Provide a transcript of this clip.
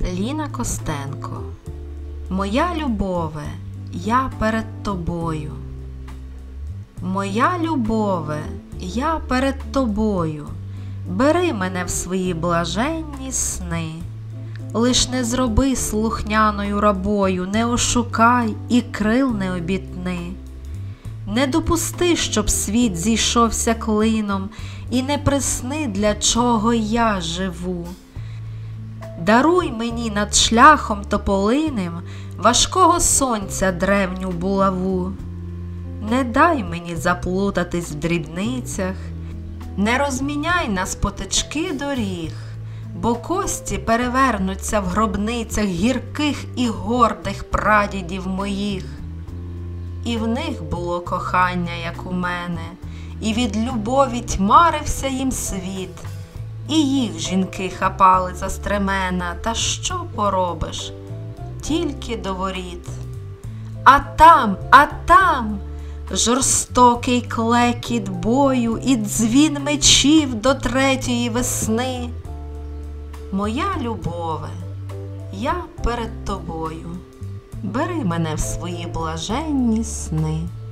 Ліна Костенко. Моя любове, я перед тобою. Моя любове, я перед тобою. Бери мене в свої блаженні сни. Лиш не зроби слухняною рабою, не ошукай і крил не обітни. Не допусти, щоб світ зійшовся клином, і не присни, для чого я живу. Даруй мені над шляхом тополиним важкого сонця древню булаву. Не дай мені заплутатись в дрібницях, не розміняй нас потички доріг, бо кості перевернуться в гробницях гірких і гордих прадідів моїх. І в них було кохання, як у мене, і від любові тьмарився їм світ, і їх жінки хапали за стремена, та що поробиш, тільки до воріт. А там жорстокий клекіт бою і дзвін мечів до третьої весни. Моя любове, я перед тобою. Бери мене в свої блаженні сни.